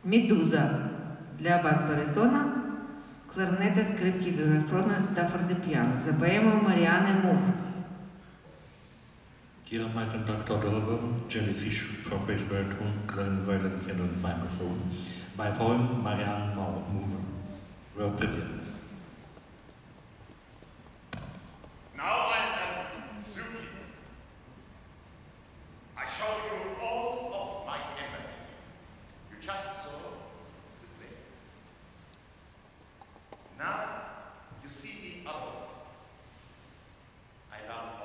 Медуза для бас-баритона, кларнета, скрипки, вібрафона та фортепіано за поемою Маріани Мур. Kiermite en Dr. Dolbe, Jellyfish for bass baritone, clarinet, violin, piano and microphone. By poem Marianne Moore. Well prepared. Now I am Suki. I show you all of my efforts. You just saw the slave. Now you see the other ones. I love